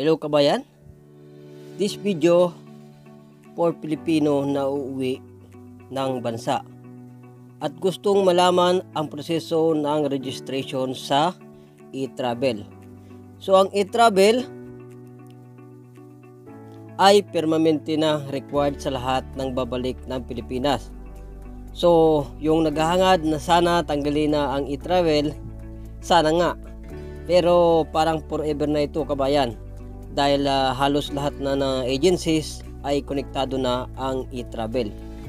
Hello kabayan, this video for Pilipino na uuwi ng bansa at gustong malaman ang proseso ng registration sa e-travel. So ang e-travel ay permanente na required sa lahat ng babalik ng Pilipinas. So yung naghahangad na sana tanggalin na ang e-travel, sana nga, pero parang forever na ito kabayan. Dahil halos lahat na ng agencies ay konektado na ang e-travel.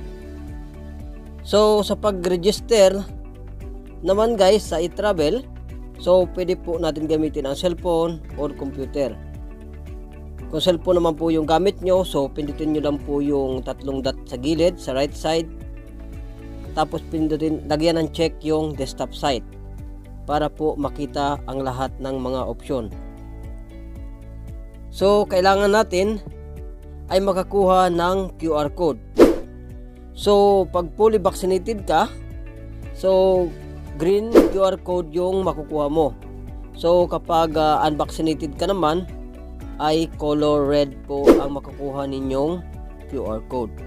So sa pag-register naman guys sa e-travel, so pwede po natin gamitin ang cellphone or computer. Kung cellphone naman po yung gamit nyo, so pindutin nyo lang po yung tatlong dot sa gilid sa right side. Tapos pindutin, lagyan ng check yung desktop site para po makita ang lahat ng mga opsyon. So, kailangan natin ay makakuha ng QR code. So, pag fully vaccinated ka, so green QR code yung makukuha mo. So, kapag unvaccinated ka naman, ay color red po ang makukuha ninyong QR code.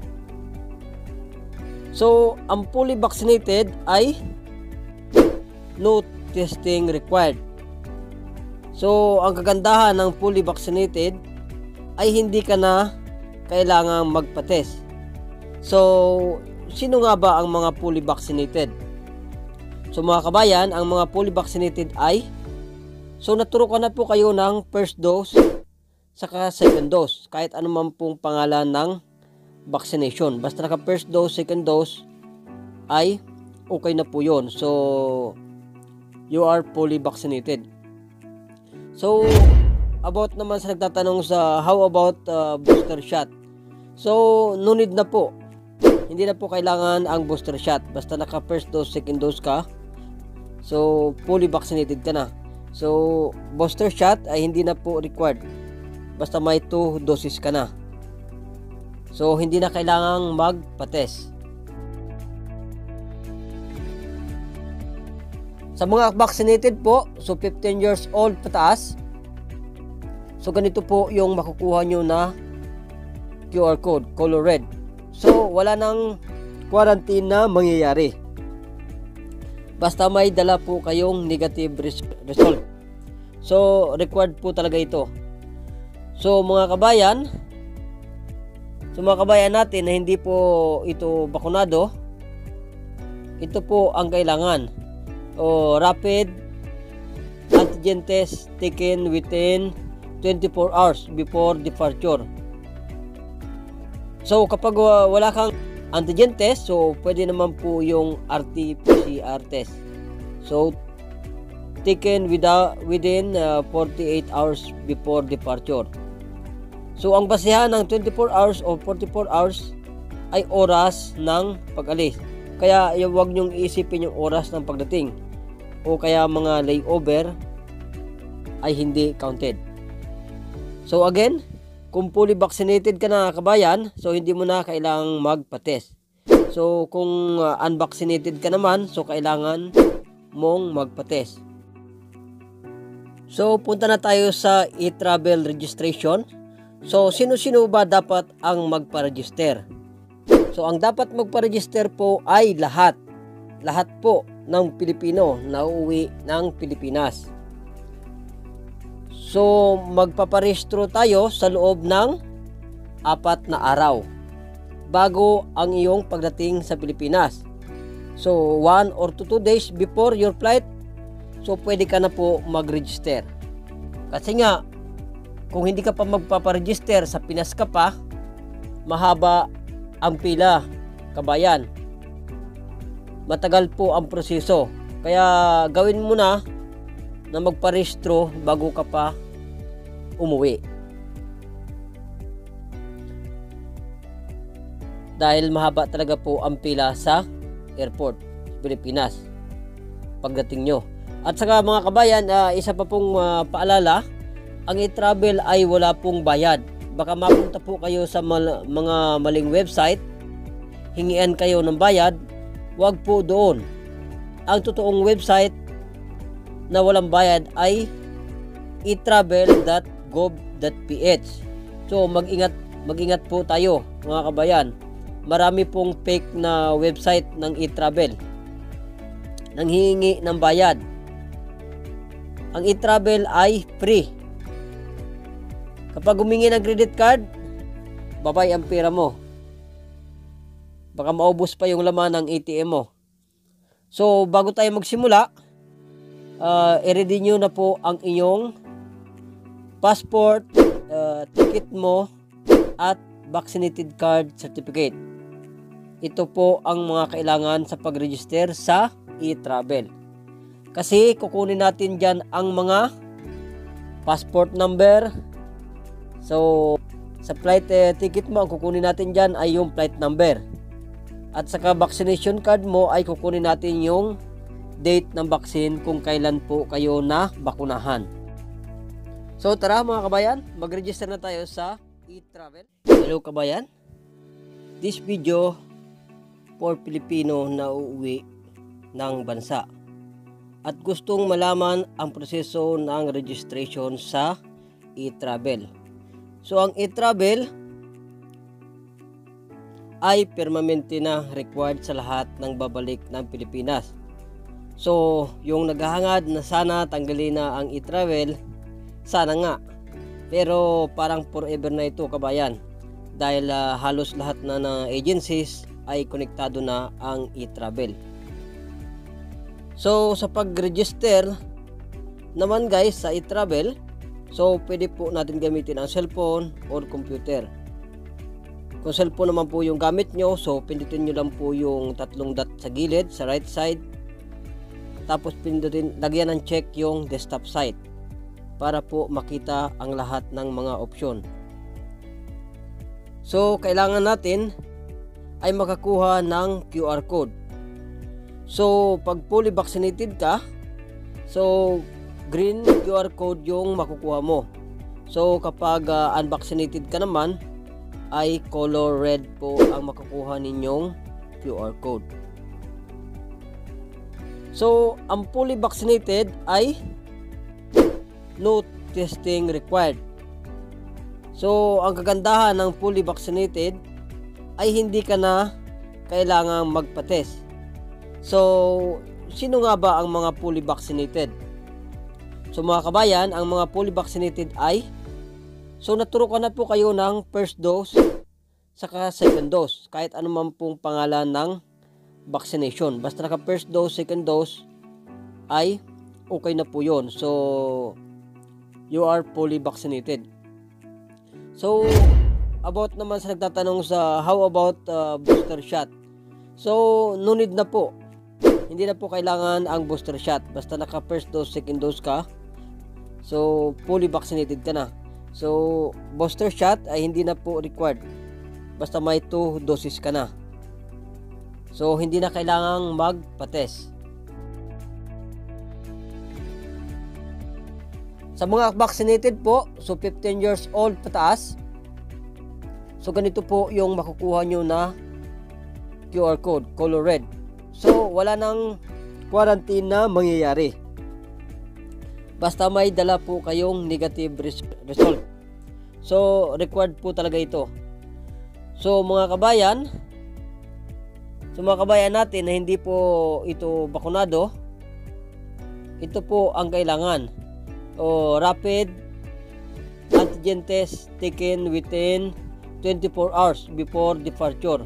So, ang fully vaccinated ay no testing required. So, ang kagandahan ng fully vaccinated ay hindi ka na kailangang magpa-test. So, sino nga ba ang mga fully vaccinated? So, mga kabayan, ang mga fully vaccinated ay, so naturukan na po kayo ng first dose saka second dose. Kahit anuman pong pangalan ng vaccination. Basta naka first dose, second dose, ay okay na po yun. So, you are fully vaccinated. So, about naman sa nagtatanong sa how about booster shot. So, no need na po. Hindi na po kailangan ang booster shot. Basta naka first dose, second dose ka. So, fully vaccinated ka na. So, booster shot ay hindi na po required. Basta may 2 doses ka na. So, hindi na kailangang magpa-test. Sa mga vaccinated po, so 15 years old pataas, so ganito po yung makukuha nyo na QR code, color red. So wala nang quarantine na mangyayari. Basta may dala po kayong negative result. So required po talaga ito. So mga kabayan, natin na hindi po ito bakunado, ito po ang kailangan. O rapid antigen test taken within 24 hours before departure. So kapag wala kang antigen test, so pwede naman po yung RT-PCR test. So taken within 48 hours before departure. So ang basehan ng 24 hours o 44 hours ay oras ng pag-alis. Kaya huwag nyong iisipin yung oras ng pagdating. O kaya mga layover ay hindi counted. So again, kung fully vaccinated ka na kabayan, so hindi mo na kailangang magpa-test. So kung unvaccinated ka naman, so kailangan mong magpa-test. So punta na tayo sa e-travel registration. So sino-sino ba dapat ang magpa-register? So ang dapat magpa-register po ay lahat po ng Pilipino na uuwi ng Pilipinas. So magpaparehistro tayo sa loob ng 4 na araw bago ang iyong pagdating sa Pilipinas. So 1 or 2 days before your flight, so pwede ka na po mag-register. Kasi nga kung hindi ka pa magpaparegister sa Pinas ka pa, mahaba ang pila kabayan. Matagal po ang proseso. Kaya gawin mo na magparehistro bago ka pa umuwi. Dahil mahaba talaga po ang pila sa airport, Pilipinas, pagdating nyo. At saka mga kabayan, isa pa pong paalala, ang e-travel ay wala pong bayad. Baka mapunta po kayo sa mga maling website, hingian kayo ng bayad. Wag po doon. Ang totoong website na walang bayad ay e-travel.gov .gov.ph. So mag-ingat po tayo mga kabayan. Marami pong fake na website ng e-travel. Nanghihingi ng bayad. Ang e-travel ay free. Kapag humingi ng credit card, babay ang pera mo. Baka maubos pa yung laman ng ATM mo. So, bago tayo magsimula, i-ready nyo na po ang inyong passport, ticket mo, at vaccinated card certificate. Ito po ang mga kailangan sa pag-register sa e-travel. Kasi kukunin natin dyan ang mga passport number. So, sa flight ticket mo, ang kukunin natin dyan ay yung flight number. At saka vaccination card mo ay kukunin natin yung date ng vaccine kung kailan po kayo na bakunahan. So tara mga kabayan, mag-register na tayo sa e-travel. Hello kabayan, this video for Pilipino na uuwi ng bansa at gustong malaman ang proseso ng registration sa e-travel. So ang e-travel ay permanente na required sa lahat ng babalik ng Pilipinas. So yung naghahangad na sana tanggalin na ang e-travel, sana nga. Pero parang forever na ito kabayan. Dahil halos lahat na ng agencies ay konektado na ang e-travel. So sa pag-register naman guys sa e-travel, so pwede po natin gamitin ang cellphone or computer. Kung cellphone naman po yung gamit nyo, so pindutin nyo lang po yung tatlong dot sa gilid, sa right side. Tapos pindutin, lagyan ng check yung desktop site para po makita ang lahat ng mga opsyon. So kailangan natin ay makakuha ng QR code. So pag fully vaccinated ka, so green QR code yung makukuha mo. So kapag unvaccinated ka naman, ay color red po ang makukuha ninyong QR code. So ang fully vaccinated ay no testing required. So ang kagandahan ng fully vaccinated ay hindi ka na kailangang magpa-test. So sino nga ba ang mga fully vaccinated? So mga kabayan, ang mga fully vaccinated ay, so naturukan na po kayo ng first dose saka second dose. Kahit anuman pong pangalan ng vaccination. Basta naka first dose, second dose ay okay na po yun. So you are fully vaccinated. So about naman sa nagtatanong sa how about booster shot. So no need na po. Hindi na po kailangan ang booster shot. Basta naka first dose, second dose ka, so fully vaccinated ka na. So booster shot ay hindi na po required. Basta may 2 doses ka na. So hindi na kailangang magpa-test. Sa mga vaccinated po, so 15 years old pataas, so ganito po yung makukuha nyo na QR code, color red. So wala nang quarantine na mangyayari. Basta may dala po kayong negative result. So required po talaga ito. So mga kabayan, natin na hindi po ito bakunado, ito po ang kailangan. O rapid antigen test taken within 24 hours before departure.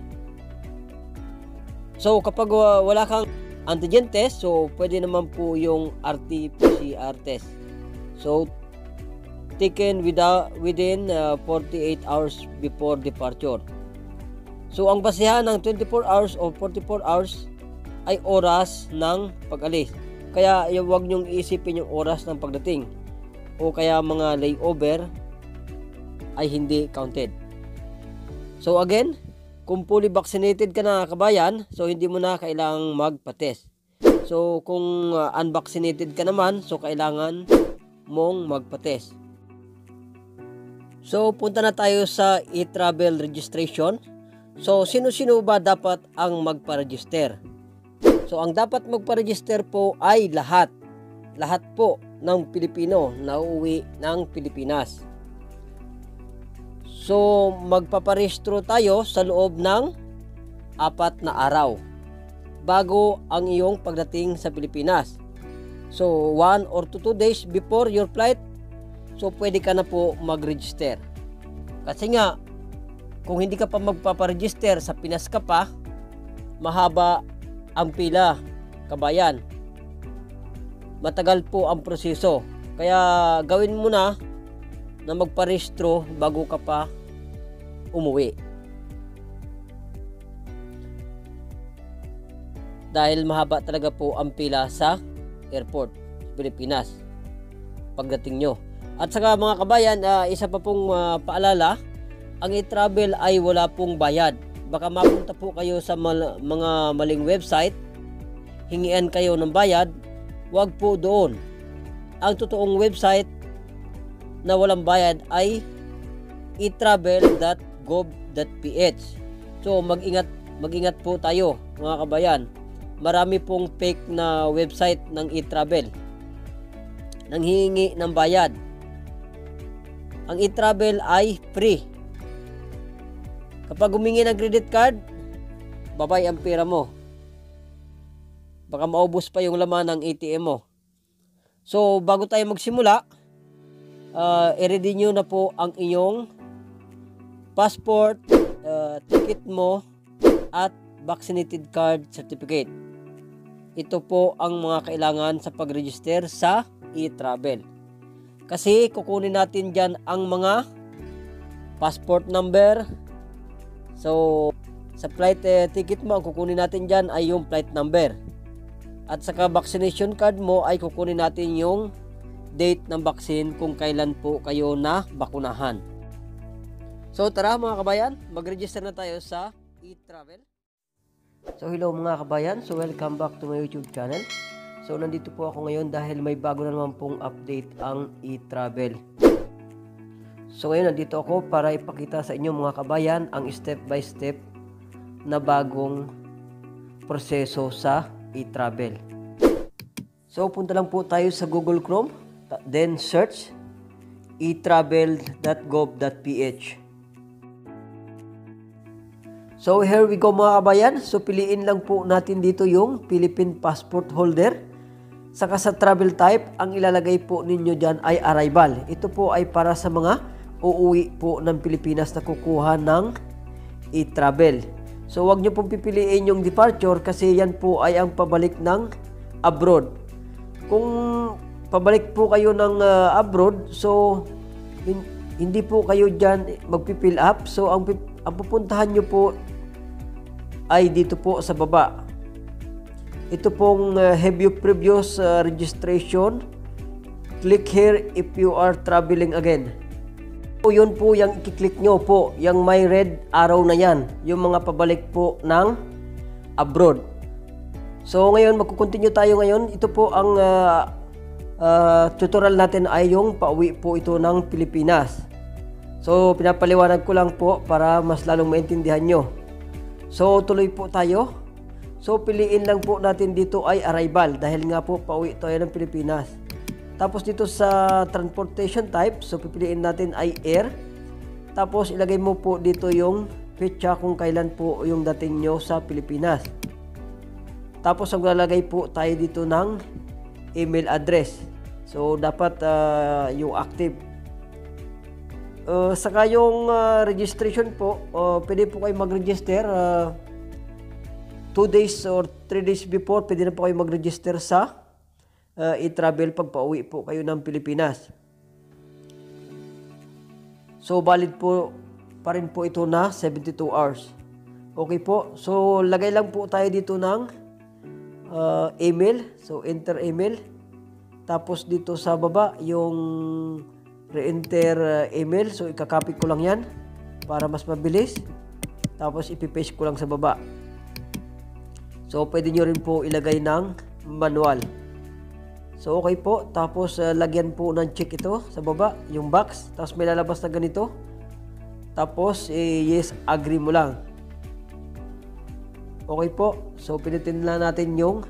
So kapag wala kang antigen test, so pwede naman po yung RT-PCR test. So taken within 48 hours before departure. So ang basehan ng 24 hours o 44 hours ay oras ng pag-alis. Kaya huwag nyong iisipin yung oras ng pagdating. O kaya mga layover ay hindi counted. So again, kung fully vaccinated ka na kabayan, so hindi mo na kailangang magpa-test. So kung unvaccinated ka naman, so kailangan mong magpa-test. So punta na tayo sa e-travel registration. So sino-sino ba dapat ang magpa-register? So ang dapat magpa-register po ay lahat po ng Pilipino na uuwi ng Pilipinas. So magpaparehistro tayo sa loob ng 4 na araw bago ang iyong pagdating sa Pilipinas. So 1 or 2 days before your flight, so pwede ka na po mag-register. Kasi nga, kung hindi ka pa magpaparegister, sa Pinas ka pa, mahaba ang pila, kabayan. Matagal po ang proseso. Kaya gawin mo na magparehistro bago ka pa umuwi. Dahil mahaba talaga po ang pila sa airport, Pilipinas, pagdating nyo. At saka mga kabayan, isa pa pong paalala, ang e-travel ay wala pong bayad. Baka mapunta po kayo sa mga maling website, hingian kayo ng bayad, wag po doon. Ang totoong website na walang bayad ay etravel.gov.ph. So mag-ingat po tayo mga kabayan. Marami pong fake na website ng e-travel, nanghihingi ng bayad. Ang e-travel ay free. Kapag humingi ng credit card, babay ang pera mo. Baka maubos pa yung laman ng ATM mo. So bago tayo magsimula, i-ready nyo na po ang inyong passport, ticket mo, at vaccinated card certificate. Ito po ang mga kailangan sa pag-register sa e-travel. Kasi kukunin natin dyan ang mga passport number. So sa flight ticket mo, ang kukunin natin dyan ay yung flight number. At saka vaccination card mo ay kukunin natin yung date ng vaccine kung kailan po kayo na bakunahan. So tara mga kabayan, mag-register na tayo sa e-travel. So hello mga kabayan, so welcome back to my YouTube channel. So nandito po ako ngayon dahil may bago na naman pong update ang e-travel. So ngayon nandito ako para ipakita sa inyo mga kabayan ang step by step na bagong proseso sa e-travel. So punta lang po tayo sa Google Chrome, then search etravel.gov.ph. So here we go mga kabayan. So piliin lang po natin dito yung Philippine passport holder. Saka sa travel type, ang ilalagay po ninyo dyan ay arrival. Ito po ay para sa mga uuwi po ng Pilipinas na kukuha ng e-travel. So wag nyo pong pipiliin yung departure kasi yan po ay ang pabalik ng abroad. Kung pabalik po kayo ng abroad, so hindi po kayo dyan magpipill up. So ang pupuntahan nyo po ay dito po sa baba. Ito pong have you previous registration? Click here if you are traveling again. So yun po yung i-click nyo po, yung may red arrow na yan, yung mga pabalik po ng abroad. So ngayon magkukontinue tayo ngayon. Ito po ang tutorial natin ay yung pauwi po ito ng Pilipinas. So pinapaliwanag ko lang po para mas lalong maintindihan nyo. So tuloy po tayo. So piliin lang po natin dito ay arrival dahil nga po pauwi tayo ng Pilipinas. Tapos dito sa transportation type, so pipiliin natin ay air. Tapos ilagay mo po dito yung petsa kung kailan po yung dating nyo sa Pilipinas. Tapos ang lalagay po tayo dito ng email address. So dapat yung active. Saka yung registration po, pwede po kayo mag-register 2 days or 3 days before, pwede na po kayo mag-register sa e-travel pag pauwi po kayo ng Pilipinas. So valid po pa rin po ito na 72 hours. Okay po, so lagay lang po tayo dito ng email. So enter email. Tapos dito sa baba yung re-enter email. So ikakopy ko lang yan para mas mabilis. Tapos ipipaste ko lang sa baba. So pwede nyo rin po ilagay ng manual. So okay po. Tapos lagyan po ng check ito sa baba, yung box. Tapos may lalabas na ganito. Tapos yes, agree mo lang. Okay po. So pinitin lang natin yung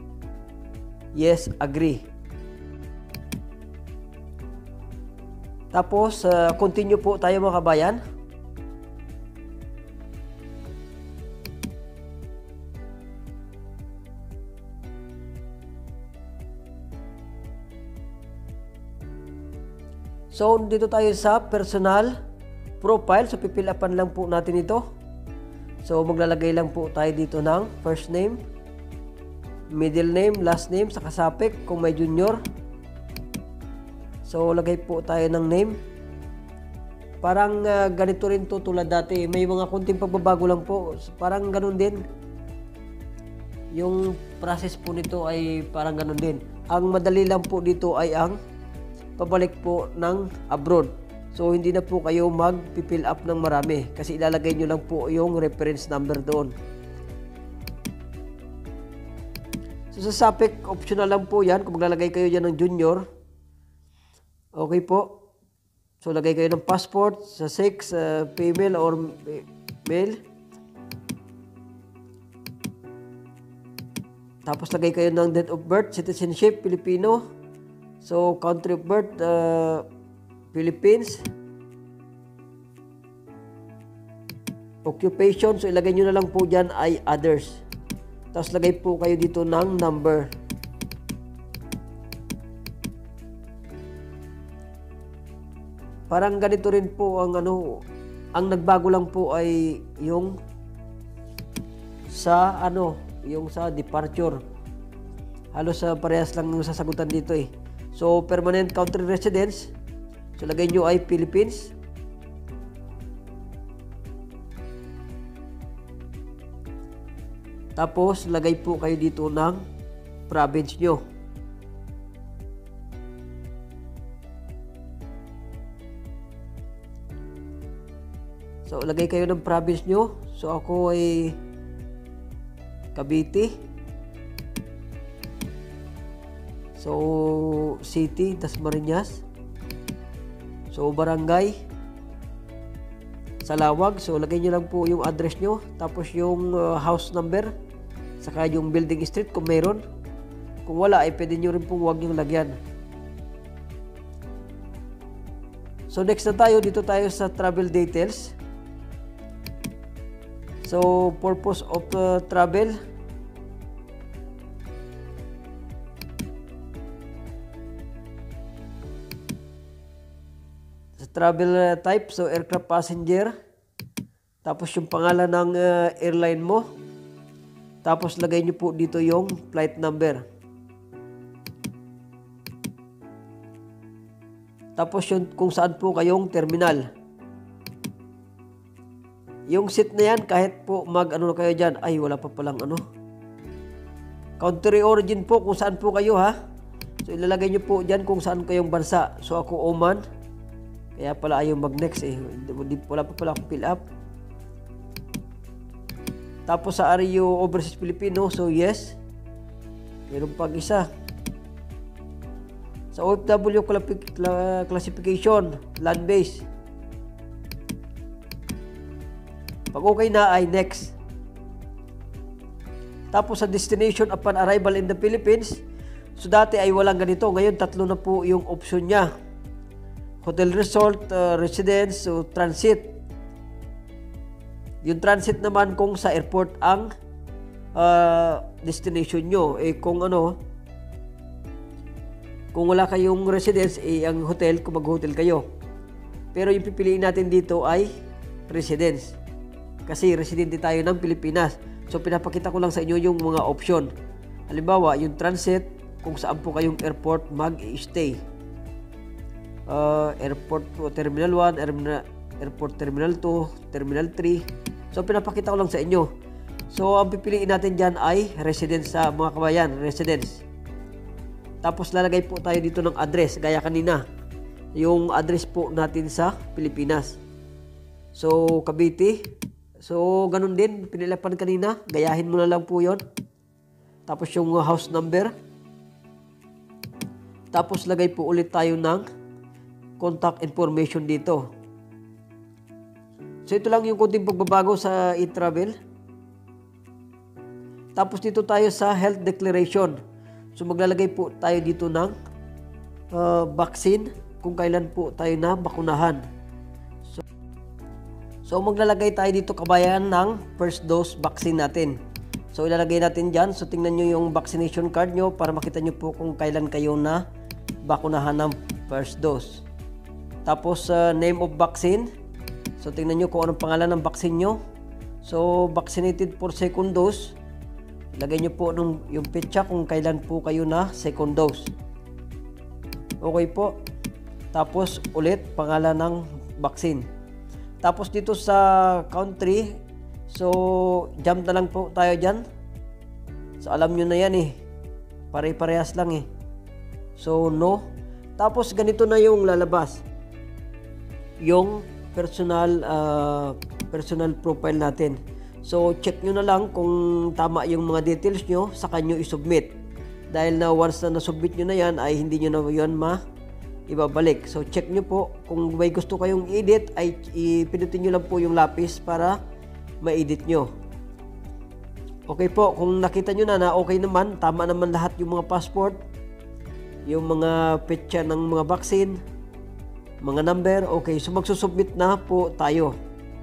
yes, agree. Tapos, continue po tayo mga kabayan. So, dito tayo sa personal profile. So, pipilapan lang po natin ito. So, maglalagay lang po tayo dito ng first name, middle name, last name, sa kasapik kung may junior. So, lagay po tayo ng name. Parang ganito rin to tulad dati. May mga kunting pagbabago lang po. So, parang ganun din. Yung process po nito ay parang ganun din. Ang madali lang po dito ay ang pabalik po ng abroad. So, hindi na po kayo mag-fill up ng marami kasi ilalagay nyo lang po yung reference number doon. So, sa SAPIC, optional lang po yan. Kung maglalagay kayo dyan ng junior, okay po. So, lagay kayo ng passport sa sex, female or male. Tapos, lagay kayo ng date of birth, citizenship, Filipino. So, country of birth, Philippines. Occupation, so ilagay nyo na lang po dyan ay others. Tapos lagay po kayo dito ng number. Parang ganito rin po ang ang nagbago lang po ay yung sa yung sa departure. Halos parehas lang yung sasagutan dito eh. So, permanent country residence. So, lagay nyo ay Philippines. Tapos, lagay po kayo dito ng province nyo. So, lagay kayo ng province nyo. So, ako ay Cavite. So, city, Dasmariñas. So, barangay, Salawag. So, lagay nyo lang po yung address nyo. Tapos yung house number. Saka yung building street kung mayroon. Kung wala, ay pwede nyo rin pong huwag yung lagyan. So, next na tayo. Dito tayo sa travel details. So, purpose of travel. Travel type, so aircraft passenger. Tapos yung pangalan ng airline mo. Tapos lagay nyo po dito yung flight number. Tapos yung kung saan po kayong terminal. Yung seat na yan, kahit po na kayo dyan, ay wala pa palang country origin po, kung saan po kayo ha. So ilalagay nyo po dyan kung saan kayong bansa. So ako Oman. Kaya pala ayaw mag-next eh. Wala pa pala akong fill up. Tapos sa are you overseas Filipino? So yes. Meron pag isa. Sa OFW classification, land base. Pag okay na ay next. Tapos sa destination upon arrival in the Philippines. So dati ay walang ganito. Ngayon 3 na po yung option niya. Hotel resort, residence, so transit. Yung transit naman kung sa airport ang destination nyo. Kung kung wala kayong residence, ang hotel, kung mag-hotel kayo. Pero yung pipiliin natin dito ay residence. Kasi residente tayo ng Pilipinas. So pinapakita ko lang sa inyo yung mga option. Halimbawa, yung transit, kung saan po kayong airport mag-stay. Airport Terminal 1, Airport Terminal 2, Terminal 3. So, pinapakita ko lang sa inyo. So, ang pipiliin natin dyan ay residence sa mga kabayan, residence. Tapos, lalagay po tayo dito ng address, gaya kanina. Yung address po natin sa Pilipinas. So, Cavite. So, ganun din, pinilapan kanina. Gayahin mo na lang po yon. Tapos, yung house number. Tapos, lagay po ulit tayo ng contact information dito. So, ito lang yung konting pagbabago sa e-travel. Tapos, dito tayo sa health declaration. So, maglalagay po tayo dito ng vaccine. kung kailan po tayo na bakunahan. So maglalagay tayo dito kabayan ng first dose vaccine natin. So ilalagay natin dyan. So tingnan nyo yung vaccination card nyo para makita nyo po kung kailan kayo na bakunahan ng first dose. Tapos name of vaccine. So tingnan nyo kung anong pangalan ng vaccine nyo. So vaccinated for second dose. Lagay nyo po yung petsa kung kailan po kayo na second dose. Okay po. Tapos ulit pangalan ng vaccine. Tapos dito sa country, so jump na lang po tayo dyan. So alam nyo na yan eh. Pare-parehas lang eh. So no. Tapos ganito na yung lalabas. Yung personal profile natin. So check nyo na lang kung tama yung mga details nyo, saka nyo isubmit. Dahil na once na nasubmit nyo na yan, ay hindi nyo na yun ibabalik. So check nyo po kung may gusto kayong edit, ay pinutin nyo lang po yung lapis para ma-edit nyo. Okay po, kung nakita nyo na okay naman, tama naman lahat yung mga passport, yung mga petsa ng mga vaccine, mga number, okay. So magsusubmit na po tayo.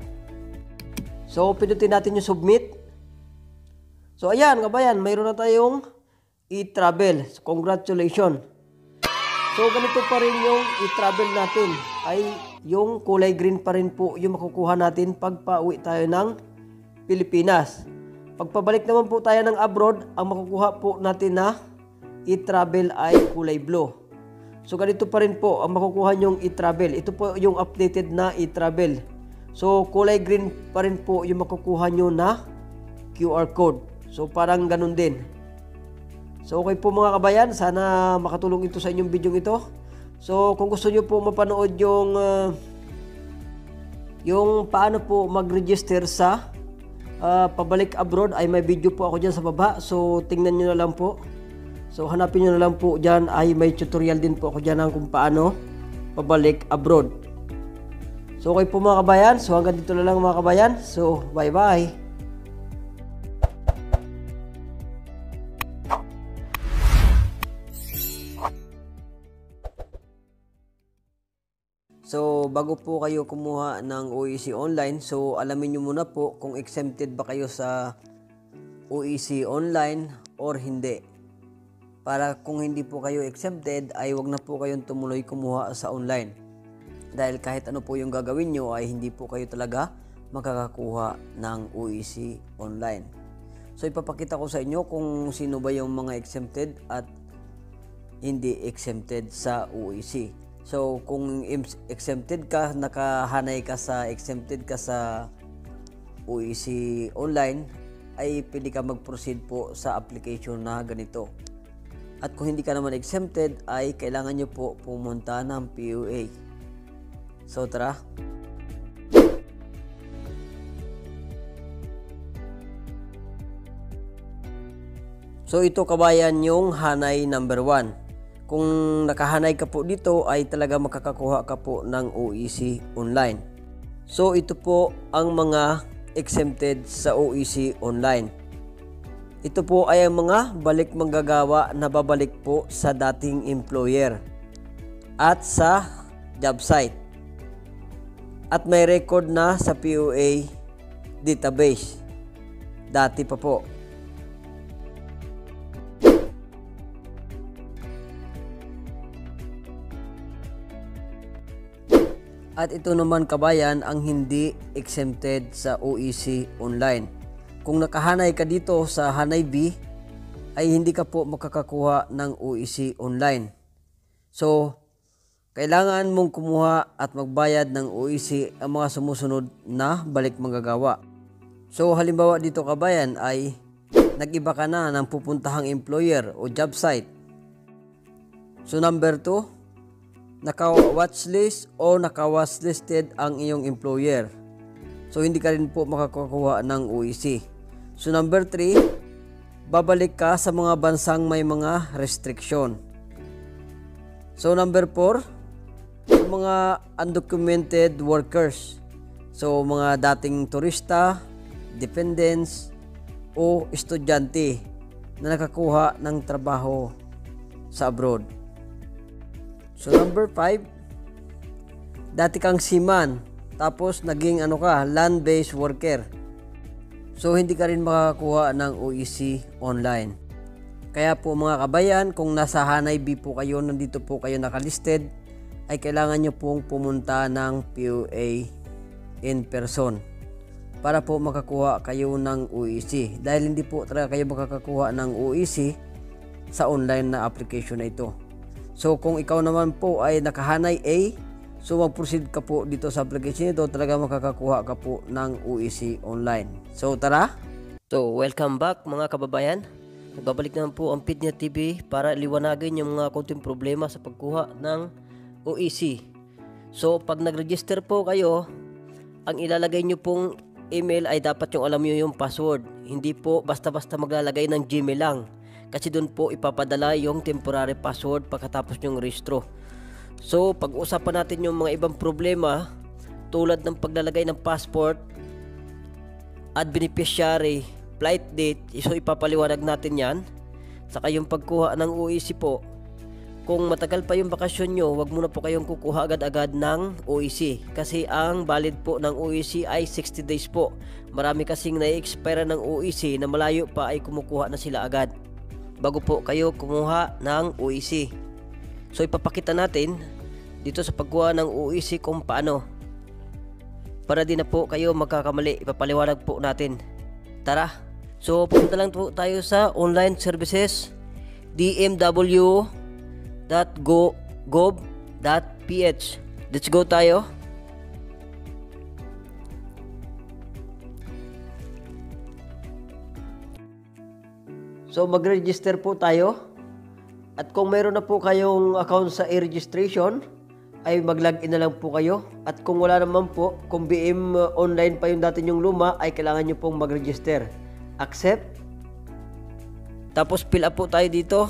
So pinutin natin yung submit. So ayan, kabayan, mayroon na tayong e-travel. So, congratulations. So ganito pa rin yung i-travel natin, ay yung kulay green pa rin po yung makukuha natin pag pauwi tayo ng Pilipinas. Pagpabalik naman po tayo ng abroad, ang makukuha po natin na i-travel ay kulay blue. So ganito pa rin po ang makukuha nyong i-travel. Ito po yung updated na i-travel. So kulay green pa rin po yung makukuha nyo na QR code. So parang ganun din. So okay po mga kabayan, sana makatulong ito sa inyong video ito. So kung gusto nyo po mapanood yung paano po mag-register sa pabalik abroad, ay may video po ako dyan sa baba. So tingnan nyo na lang po. So hanapin nyo na lang po dyan, ay may tutorial din po ako dyan kung paano pabalik abroad. So okay po mga kabayan, so hanggang dito na lang mga kabayan. So bye bye. So, bago po kayo kumuha ng OEC Online, so alamin nyo muna po kung exempted ba kayo sa OEC Online or hindi. Para kung hindi po kayo exempted, ay wag na po kayong tumuloy kumuha sa online. Dahil kahit ano po yung gagawin nyo, ay hindi po kayo talaga makakakuha ng OEC Online. So, ipapakita ko sa inyo kung sino ba yung mga exempted at hindi exempted sa OEC. So, kung exempted ka, nakahanay ka sa exempted ka sa OEC Online, ay pwede ka mag-proceed po sa application na ganito. At kung hindi ka naman exempted, ay kailangan nyo po pumunta ng PUA. So, tara! So, ito kabayan yung hanay number 1. Kung nakahanay ka po dito, ay talaga makakakuha ka po ng OEC Online. So ito po ang mga exempted sa OEC Online. Ito po ay ang mga balik manggagawa na babalik po sa dating employer at sa job site. At may record na sa PUA database. Dati pa po. At ito naman kabayan ang hindi exempted sa OEC Online. Kung nakahanay ka dito sa Hanay B, ay hindi ka po makakakuha ng OEC Online. So, kailangan mong kumuha at magbayad ng OEC ang mga sumusunod na balik manggagawa. So, halimbawa dito kabayan ay nag-iba ka na ng pupuntahang employer o job site. So, number 2, naka-watchlist o naka-watchlisted ang iyong employer. So, hindi ka rin po makakakuha ng OEC. So, number 3, babalik ka sa mga bansang may mga restriction. So, number 4, sa mga undocumented workers. So, mga dating turista, dependents, o estudyante na nakakuha ng trabaho sa abroad. So number 5, dati kang seaman, tapos naging land-based worker. So hindi ka rin makakakuha ng OEC online. Kaya po mga kabayan, kung nasa Hanay B po kayo, nandito po kayo nakalisted, ay kailangan nyo pong pumunta ng POA in person para po makakuha kayo ng OEC. Dahil hindi po talaga kayo makakakuha ng OEC sa online na application na ito. So kung ikaw naman po ay nakahanay A, so mag-proceed ka po dito sa application ito, talaga makakakuha ka po ng OEC online. So tara! So welcome back mga kababayan. Nagbabalik naman po ang Pidnia TV para liwanagin yung mga konting problema sa pagkuha ng OEC. So pag nag-register po kayo, ang ilalagay nyo pong email ay dapat yung alam nyo yung password. Hindi po basta-basta maglalagay ng Gmail lang. Kasi doon po ipapadala yung temporary password pagkatapos yung registro. So pag-usapan natin yung mga ibang problema tulad ng paglalagay ng passport at beneficiary, flight date. So ipapaliwanag natin yan. Saka yung pagkuha ng OEC po. Kung matagal pa yung bakasyon nyo, wag muna po kayong kukuha agad-agad ng OEC. Kasi ang valid po ng OEC ay 60 days po. Marami kasing na-expire ng OEC na malayo pa ay kumukuha na sila agad bago po kayo kumuha ng OEC. So ipapakita natin dito sa pagkuha ng OEC kung paano. Para di na po kayo magkakamali, ipapaliwanag po natin. Tara! So pupunta lang po tayo sa online services dmw.gov.ph. Let's go tayo. So mag-register po tayo. At kung mayroon na po kayong account sa e-registration, ay mag-login na lang po kayo. At kung wala naman po, kung BM online pa yung dati yung luma, ay kailangan nyo pong mag-register. Accept. Tapos fill up po tayo dito.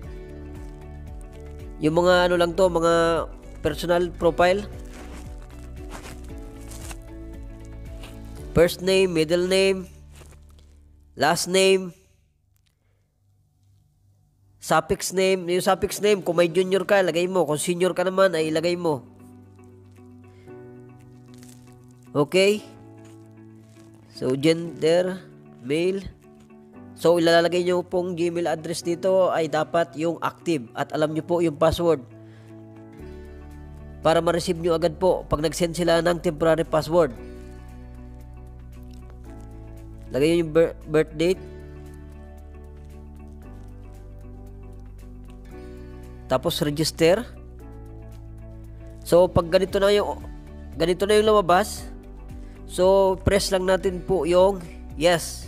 Yung mga lang to, mga personal profile. First name, middle name, last name, suffix name. Yung suffix name, kung may junior ka, lagay mo. Kung senior ka naman, ay ilagay mo. Okay. So, gender, male. So, ilalagay nyo pong Gmail address dito ay dapat yung active. At alam nyo po yung password. Para ma-receive nyo agad po pag nag-send sila ng temporary password. Lagay nyo yung birth date. Tapos register. So pag ganito na yung lumabas, so press lang natin po yung yes.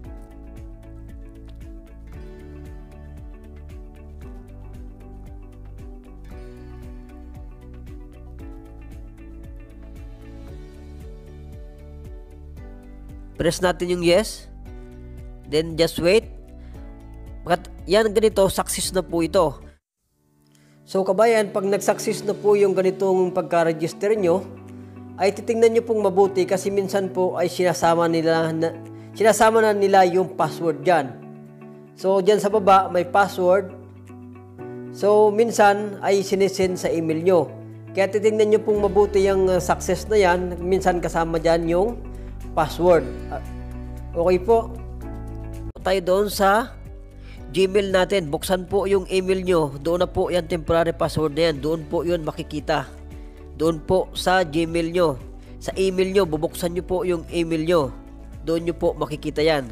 Press natin yung yes. Then just wait. Yan ganito, success na po ito. So kabayan, pag nag-success na po yung ganitong pagka-register nyo, ay titingnan nyo pong mabuti kasi minsan po ay sinasama na nila yung password dyan. So dyan sa baba may password. So minsan ay sinesend sa email nyo. Kaya titingnan nyo pong mabuti yung success na yan. Minsan kasama dyan yung password. Okay po. Tayo doon sa Gmail natin, buksan po yung email nyo. Doon na po yan temporary password na yan. Doon po yun makikita. Doon po sa Gmail nyo. Sa email nyo, bubuksan nyo po yung email nyo. Doon nyo po makikita yan.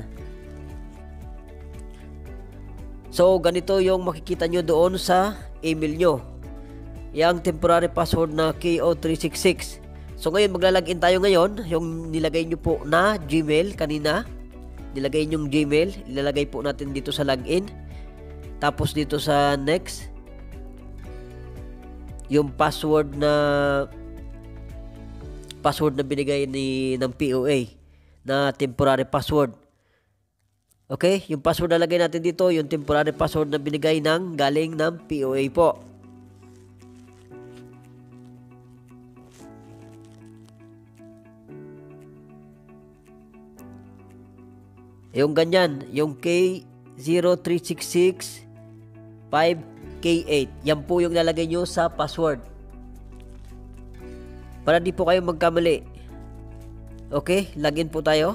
So, ganito yung makikita nyo doon sa email nyo. Yang temporary password na KO366. So, ngayon maglalagin tayo ngayon. Yung nilagay nyo po na Gmail kanina. Nilagay yung Gmail, ilalagay po natin dito sa login. Tapos dito sa next, yung password na binigay ng POA na temporary password. Okay, yung password na lagay natin dito, yung temporary password na binigay galing ng POA po. Yung ganyan, yung K03665K8. Yan po yung lalagay nyo sa password. para di po kayo magkamali. Okay, login po tayo.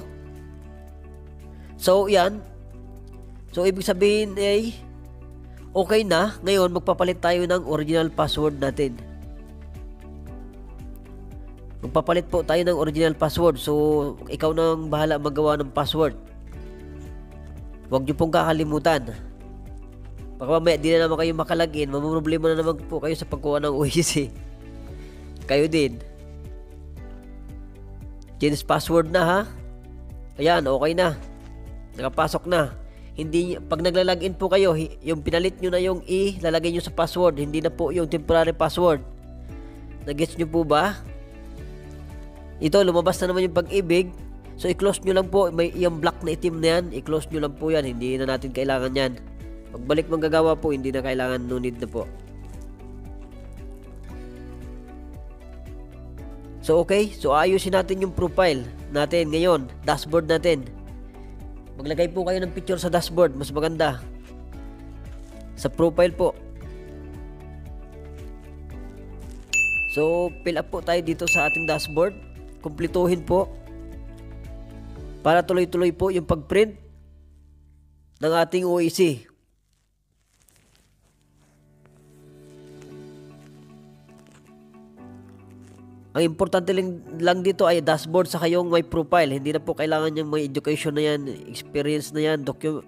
So yan. So ibig sabihin ay okay na. Ngayon magpapalit tayo ng original password natin. Magpapalit po tayo ng original password. So ikaw nang bahala magawa ng password. Huwag niyo pong kakalimutan. Baka mamaya di na naman kayo makalagin. Mamroblema na naman po kayo sa pagkuha ng OEC. Kayo din. Change password na ha. Ayan, okay na. Nakapasok na. Hindi, pag naglalagin po kayo, yung pinalit nyo na yung lalagay nyo sa password. Hindi na po yung temporary password. Nagets nyo po ba? Ito, lumabas na naman yung Pag-ibig. So, i-close nyo lang po. May yung black na itim na yan. I-close nyo lang po yan. Hindi na natin kailangan yan. Pagbalik manggagawa po, hindi na kailangan. No need na po. So okay, so ayusin natin yung profile natin ngayon, dashboard natin. Maglagay po kayo ng picture sa dashboard, mas maganda. Sa profile po. So fill up po tayo dito sa ating dashboard. Kumpletuhin po. Para tuloy-tuloy po yung pag-print ng ating OEC. Ang importante lang dito ay dashboard sa kayong may profile. Hindi na po kailangan yung may education na yan, experience na yan, document.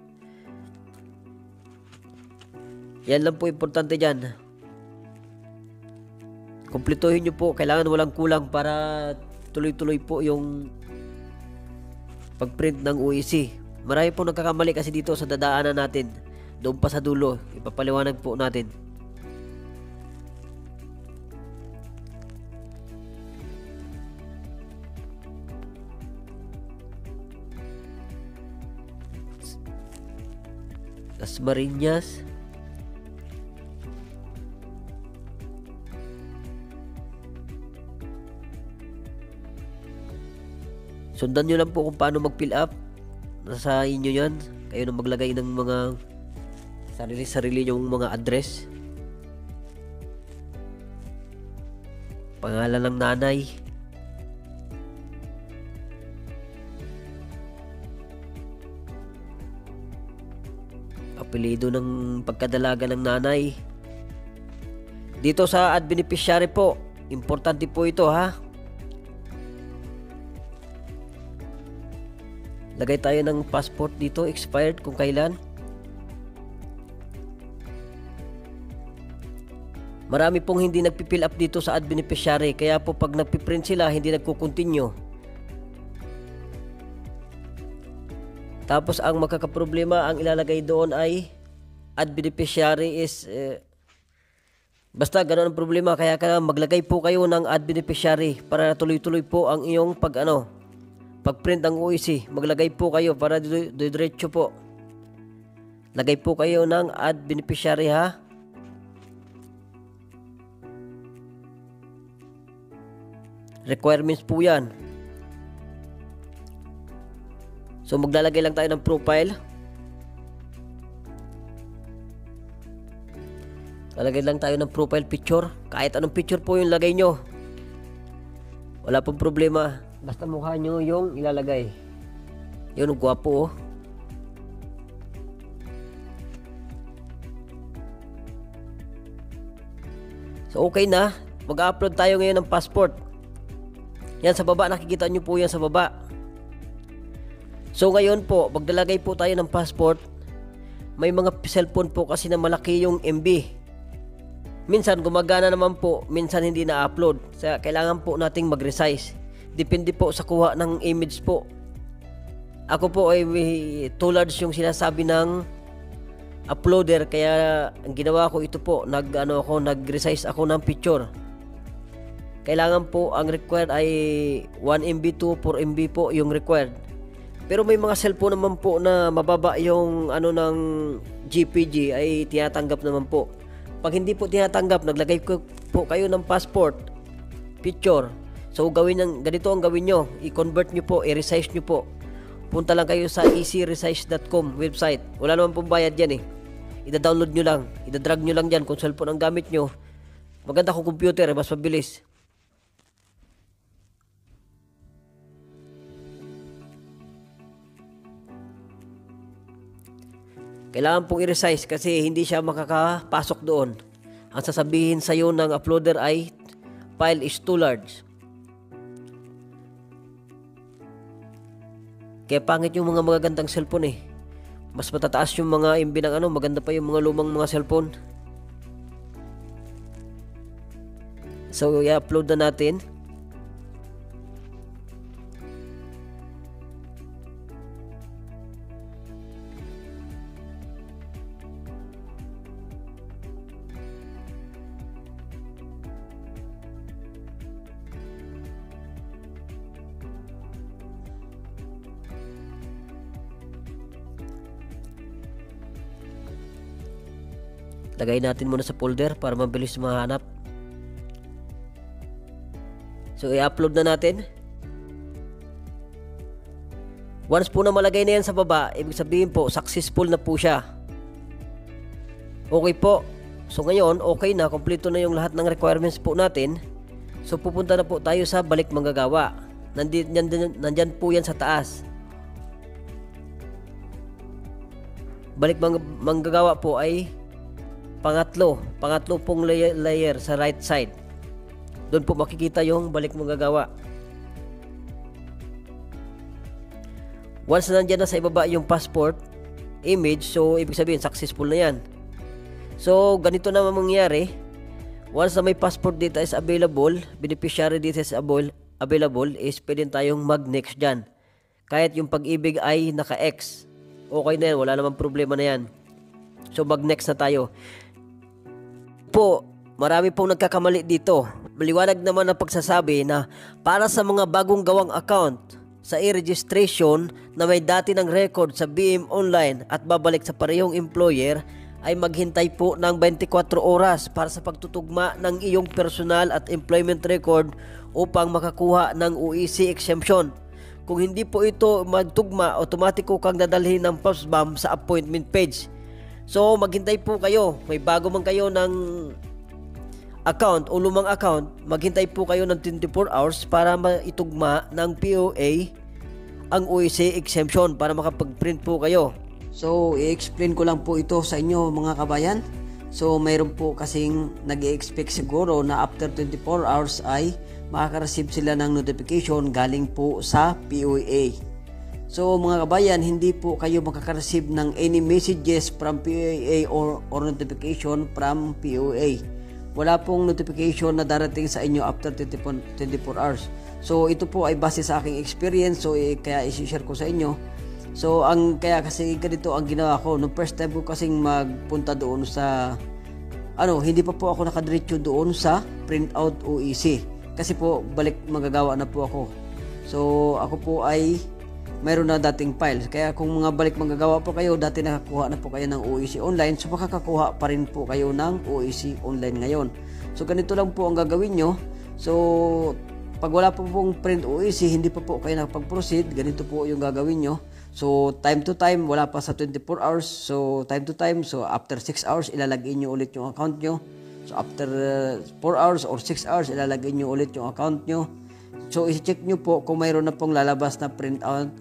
Yan lang po importante dyan. Kumpletuhin nyo po. Kailangan walang kulang para tuloy-tuloy po yung pag-print ng OEC. Marami po nagkakamali kasi dito sa dadaanan natin. Doon pa sa dulo. Ipapaliwanag po natin. Las Marinas. Sundan nyo lang po kung paano mag-fill up. Nasa inyo yan. Kayo na maglagay ng mga sarili-sarili nyong mga address. Pangalan ng nanay. Apelyido ng pagkadalaga ng nanay. Dito sa ad beneficiary po, importante po ito ha. Lagay tayo ng passport dito, expired kung kailan. Marami pong hindi nagpi-fill up dito sa ad beneficiary, kaya po pag nagpi-print sila, hindi nagko-continue. Tapos ang magkakaproblema, ang ilalagay doon ay ad beneficiary is basta ganoon ang problema, kaya maglagay po kayo ng ad beneficiary para tuloy-tuloy po ang iyong pag-print ng OEC. Maglagay po kayo para diretso po. Lagay po kayo ng ad beneficiary ha. Requirements po yan. So maglalagay lang tayo ng profile. Lalagay lang tayo ng profile picture. Kahit anong picture po yung lagay nyo. Wala pong problema. Basta mukha nyo yung ilalagay. Yun, gwapo oh. So okay na. Mag-upload tayo ngayon ng passport. Yan sa baba, nakikita nyo po yan sa baba. So ngayon po, maglalagay po tayo ng passport. May mga cellphone po kasi na malaki yung MB. Minsan gumagana naman po, minsan hindi na-upload. Kaya kailangan po nating mag-resize. Depende po sa kuha ng image po. Ako po ay too large yung sinasabi ng uploader, kaya ang ginawa ko ito po, nag-resize ako ng picture. Kailangan po ang required ay 1 MB to 4 MB po yung required. Pero may mga cellphone naman po na mababa yung ng JPG ay tinatanggap naman po. Pag hindi po tinatanggap, naglagay po kayo ng passport picture. So ganito ang gawin nyo. I-convert nyo po, i-resize nyo po. Punta lang kayo sa easyresize.com website. Wala naman pong bayad yan eh. Ida-download nyo lang. Ida-drag nyo lang dyan kung cellphone ang gamit nyo. Maganda kung computer, mas mabilis. Kailangan pong i-resize kasi hindi siya makakapasok doon. Ang sasabihin sa iyo ng uploader ay file is too large. Kaya pangit yung mga magagandang cellphone eh. Mas matataas yung mga MB ng ano, maganda pa yung mga lumang mga cellphone. So i-upload na natin. Lagay natin muna sa folder para mabilis mahanap. So i-upload na natin. Once po na malagay na yan sa baba, ibig sabihin po successful na po siya. Okay po. So ngayon okay na, kompleto na yung lahat ng requirements po natin. So pupunta na po tayo sa balik manggagawa. Nandyan po yan sa taas. Balik manggagawa po ay pangatlo pong layer sa right side. Doon po makikita yung balik manggagawa. Once na nandiyan na sa ibaba yung passport image, so ibig sabihin successful na yan. So ganito na mangyayari. Once na may passport data is available, beneficiary data is available, is pwede tayong mag-next dyan. Kahit yung pag-ibig ay naka-X, okay na yan, wala namang problema na yan. So mag-next na tayo. Po, marami pong nagkakamali dito. Maliwanag naman ang pagsasabi na para sa mga bagong gawang account sa e-registration na may dati ng record sa BM Online at babalik sa parehong employer, ay maghintay po ng 24 oras para sa pagtutugma ng iyong personal at employment record upang makakuha ng OEC exemption. Kung hindi po ito magtugma, automatiko kang dadalhin ng POSBAM sa appointment page. So maghintay po kayo, may bago man kayo ng account o lumang account, maghintay po kayo ng 24 hours para maitugma ng POA ang OEC exemption para makapag-print po kayo. So i-explain ko lang po ito sa inyo mga kabayan. So mayroon po kasing nag-i-expect siguro na after 24 hours ay makaka-receive sila ng notification galing po sa POA. So mga kabayan, hindi po kayo makaka-receive ng any messages from POA or notification from POA. Wala pong notification na darating sa inyo after 24 hours. So ito po ay base sa aking experience, so kaya i-share ko sa inyo. So kaya kasi ganito ang ginawa ko. Nung first time ko kasing magpunta doon sa hindi pa po ako nakadiretso doon sa printout OEC. Kasi po balik magagawa na po ako. So ako po ay mayroon na dating files. Kaya kung mga balik manggagawa po kayo, dati nakakuha na po kayo ng OEC Online, so makakakuha pa rin po kayo ng OEC Online ngayon. So ganito lang po ang gagawin nyo. So pag wala po pong print OEC, hindi pa po kayo nakapag-proceed, ganito po yung gagawin nyo. So time to time, wala pa sa 24 hours. So time to time, so after 6 hours, ilalagin nyo ulit yung account nyo. So after 4 hours or 6 hours, ilalagin nyo ulit yung account nyo. So i-check nyo po kung mayroon na pong lalabas na print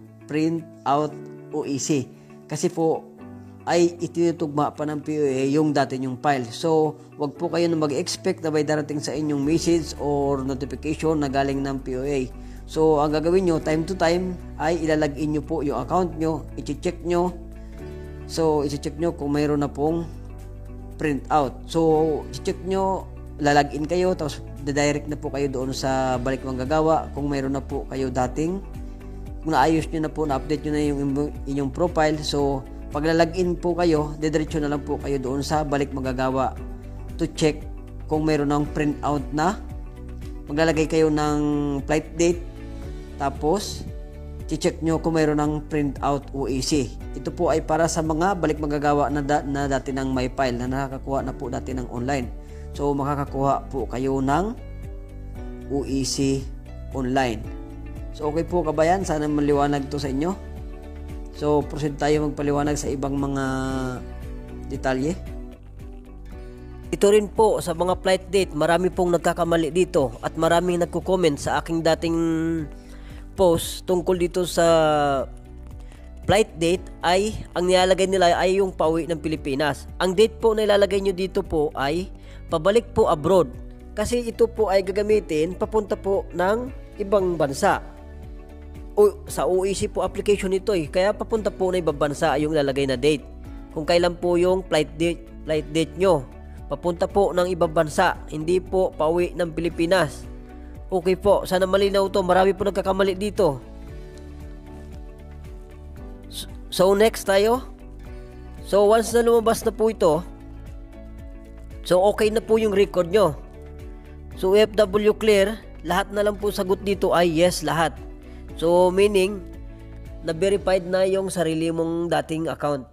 out OEC. Kasi po ay itinutugma pa ng POA yung dati nyong file. So wag po kayo na mag-expect na may darating sa inyong message or notification na galing ng POA. So ang gagawin nyo time to time ay ilalagin nyo po yung account nyo, i-check nyo. So i-check nyo kung mayroon na pong print out. So i-check nyo, lalagin kayo, tapos direct na po kayo doon sa balik manggagawa kung mayroon na po kayo dating, kung naayos nyo na po, na-update nyo na yung inyong profile. So pag lalagin po kayo, didiretso na lang po kayo doon sa balik manggagawa to check kung mayroon ng print out na. Maglalagay kayo ng flight date, tapos i-check nyo kung mayroon ng print out OEC. Ito po ay para sa mga balik manggagawa na dati ng may file na nakakakuha na po dati ng online. So makakakuha po kayo ng OEC Online. So okay po kabayan, sana maliwanag to sa inyo. So proceed tayo magpaliwanag sa ibang mga detalye. Ito rin po sa mga flight date, marami pong nagkakamali dito at maraming nagko-comment sa aking dating post tungkol dito sa flight date ay ang nilalagay nila ay yung pauwi ng Pilipinas. Ang date po na ilalagay nyo dito po ay pabalik po abroad. Kasi ito po ay gagamitin papunta po ng ibang bansa. O, sa OEC po application nito kaya papunta po na ibang bansa yung ilalagay na date. Kung kailan po yung flight date nyo. Papunta po ng ibang bansa, hindi po pauwi ng Pilipinas. Okay po, sana malinaw to. Marami po nagkakamali dito. So next tayo. So once na lumabas na po ito, so okay na po yung record nyo. So FW clear, lahat na lang po sagot dito ay yes lahat. So meaning, na-verified na yung sarili mong dating account.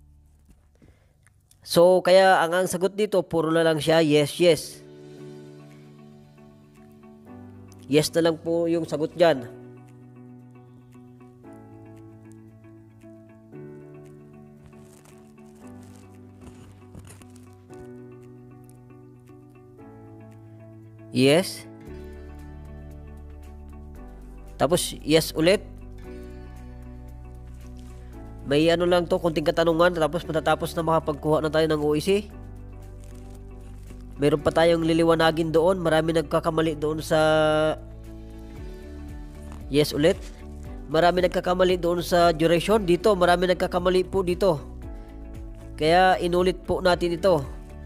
So kaya ang sagot dito, puro na lang siya yes, yes. Yes na lang po yung sagot dyan. Yes. Tapos yes ulit. May ano lang to, konting katanungan, tapos matatapos na makapagkuha na tayo ng OEC. Meron pa tayong liliwanagin doon. Marami nagkakamali doon sa yes ulit. Marami nagkakamali doon sa duration. Dito, marami nagkakamali po dito. Kaya inulit po natin ito.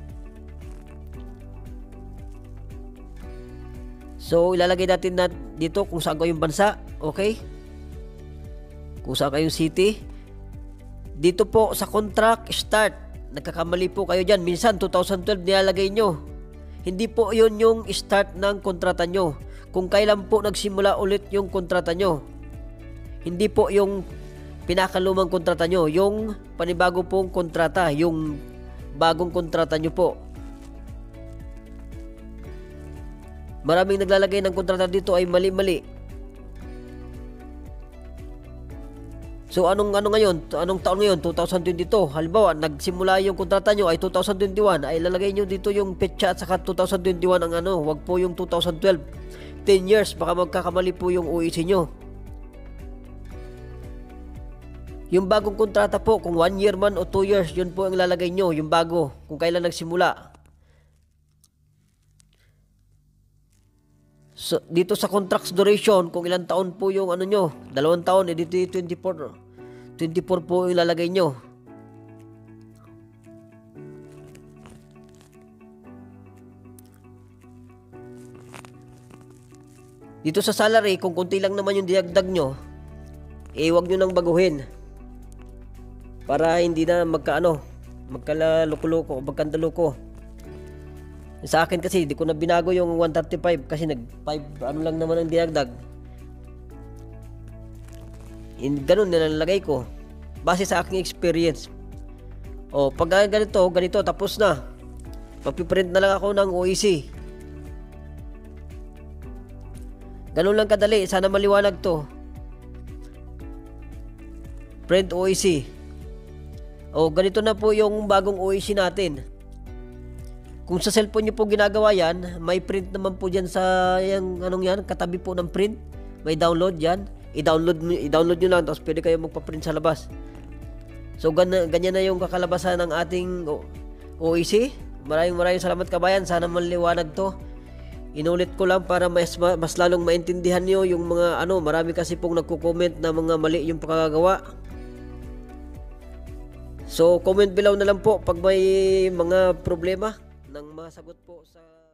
So ilalagay natin dito kung saan kayong bansa. Okay? Kung saan kayong city. Dito po sa contract start, nagkakamali po kayo dyan. Minsan 2012 nilalagay nyo. Hindi po yun yung start ng kontrata nyo. Kung kailan po nagsimula ulit yung kontrata nyo. Hindi po yung pinakalumang kontrata nyo. Yung panibago pong kontrata. Yung bagong kontrata nyo po. Maraming naglalagay ng kontrata dito ay mali-mali. So anong ngayon? Anong taon ngayon? 2022. Halimbawa, nagsimula yung kontrata nyo ay 2021. Ay lalagay nyo dito yung petsa at saka 2021 ang ano. Wag po yung 2012. 10 years. Baka magkakamali po yung OEC nyo. Yung bagong kontrata po, kung 1 year man o 2 years, yun po ang lalagay nyo. Yung bago. Kung kailan nagsimula. So, dito sa contracts duration, kung ilang taon po yung ano nyo, 2 taon, dito 24 po ilalagay nyo. Dito sa salary, kung kunti lang naman yung dinagdag nyo, huwag nyo nang baguhin. Para hindi na magkaloko. Sa akin kasi, di ko na binago yung 135 kasi nag-5 ano lang naman ang dinagdag. Ganun nilalagay ko. Base sa aking experience. O, pag ganito, tapos na. Magpiprint na lang ako ng OEC. Ganun lang kadali. Sana maliwanag to. Print OEC. O, ganito na po yung bagong OEC natin. Kung sa cellphone nyo po ginagawa yan, may print naman po dyan sa katabi po ng print. May download yan. I-download nyo lang, tapos pwede kayo magpa-print sa labas. So ganyan na yung kakalabasan ng ating OEC. Maraming salamat kabayan. Sana maliwanag to. Inulit ko lang para mas lalong maintindihan nyo yung mga marami kasi pong nagko-comment na mga mali yung pagkakagawa. So comment below na lang po pag may mga problema nang masagot po sa